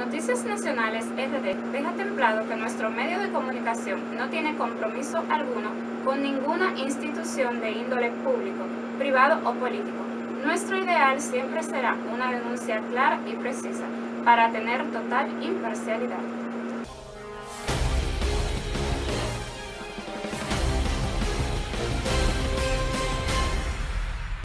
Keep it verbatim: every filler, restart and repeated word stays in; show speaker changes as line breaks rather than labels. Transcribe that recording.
Noticias Nacionales R D deja templado que nuestro medio de comunicación no tiene compromiso alguno con ninguna institución de índole público, privado o político. Nuestro ideal siempre será una denuncia clara y precisa para tener total imparcialidad.